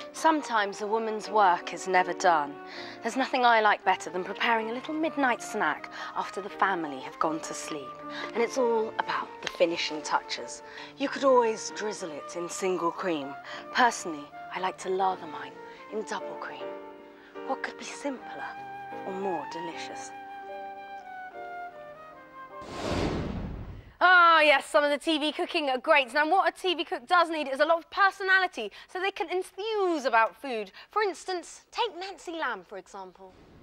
Sometimes a woman's work is never done. There's nothing I like better than preparing a little midnight snack after the family have gone to sleep. And it's all about the finishing touches. You could always drizzle it in single cream. Personally, I like to lather mine in double cream. What could be simpler or more delicious? Ah, yes, some of the TV cooking are great. Now, what a TV cook does need is a lot of personality so they can enthuse about food. For instance, take Nancy Lamb, for example.